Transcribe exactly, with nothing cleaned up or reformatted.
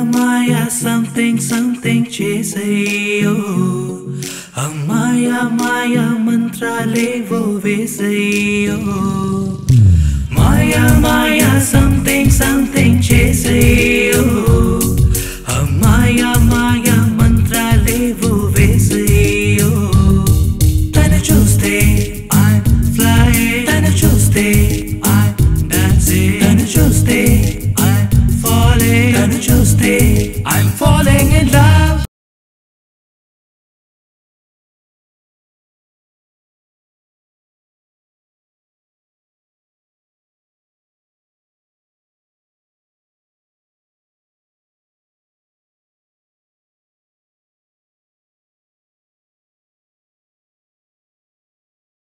Maya, something, something చేసయ్యో అమ్మాయ మాయ మంత్రాలేవో వేసయ్యో మాయా మాయ something, something చేసయ్యో అమ్మాయ మాయ మంత్రాలేవో వేసయ్యో తను చూస్తే I'm flying, తను చూస్తే I'm dancing, తను చూస్తే I'm falling, తను చూస్తే I'm falling in love.